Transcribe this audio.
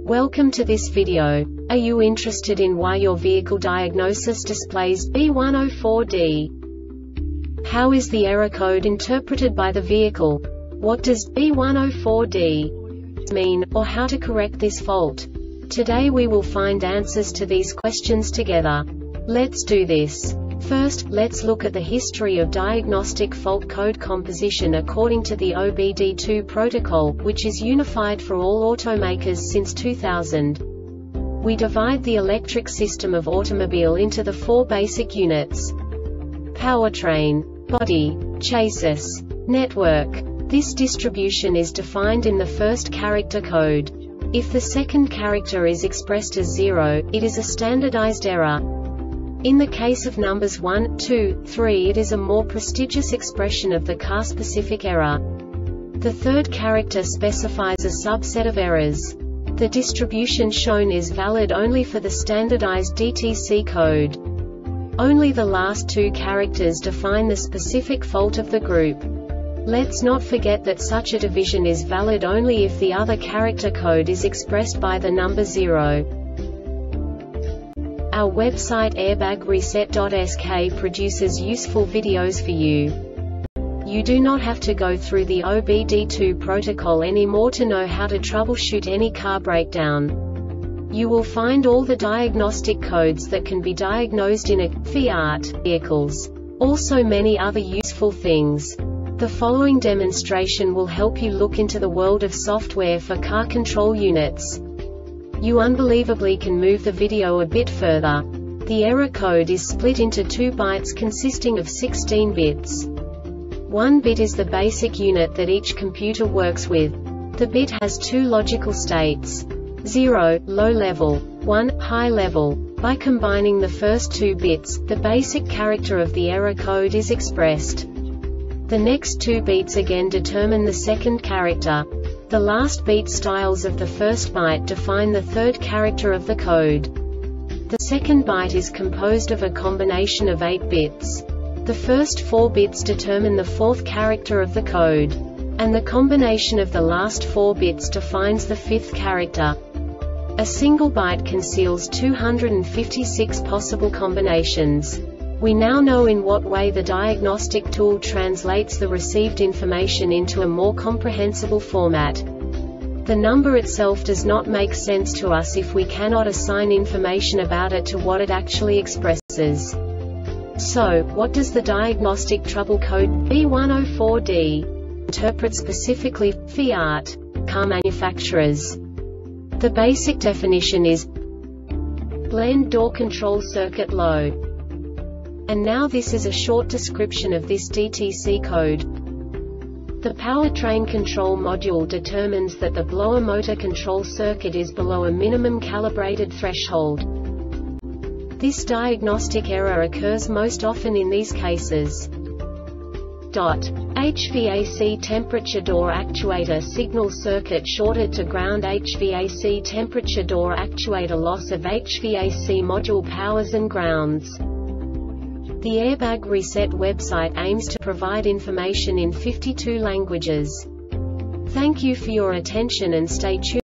Welcome to this video. Are you interested in why your vehicle diagnosis displays B104D? How is the error code interpreted by the vehicle? What does B104D mean, or how to correct this fault? Today we will find answers to these questions together. Let's do this. First, let's look at the history of diagnostic fault code composition according to the OBD2 protocol, which is unified for all automakers since 2000. We divide the electric system of automobile into the four basic units: powertrain, body, chassis, network. This distribution is defined in the first character code. If the second character is expressed as 0, it is a standardized error. In the case of numbers 1, 2, 3, it is a more prestigious expression of the car-specific error. The third character specifies a subset of errors. The distribution shown is valid only for the standardized DTC code. Only the last two characters define the specific fault of the group. Let's not forget that such a division is valid only if the other character code is expressed by the number 0. Our website airbagreset.sk produces useful videos for you. You do not have to go through the OBD2 protocol anymore to know how to troubleshoot any car breakdown. You will find all the diagnostic codes that can be diagnosed in a Fiat vehicles. Also many other useful things. The following demonstration will help you look into the world of software for car control units. You unbelievably can move the video a bit further. The error code is split into 2 bytes consisting of 16 bits. 1 bit is the basic unit that each computer works with. The bit has 2 logical states: 0, low level, 1, high level. By combining the first 2 bits, the basic character of the error code is expressed. The next 2 beats again determine the second character. The last beat styles of the first byte define the third character of the code. The second byte is composed of a combination of 8 bits. The first 4 bits determine the fourth character of the code. And the combination of the last 4 bits defines the fifth character. A single byte conceals 256 possible combinations. We now know in what way the diagnostic tool translates the received information into a more comprehensible format. The number itself does not make sense to us if we cannot assign information about it to what it actually expresses. So, what does the diagnostic trouble code B104D interpret specifically for Fiat car manufacturers? The basic definition is blend door control circuit low. And now this is a short description of this DTC code. The powertrain control module determines that the blower motor control circuit is below a minimum calibrated threshold. This diagnostic error occurs most often in these cases. HVAC temperature door actuator signal circuit shorted to ground. HVAC temperature door actuator loss of HVAC module powers and grounds. The Airbag Reset website aims to provide information in 52 languages. Thank you for your attention and stay tuned.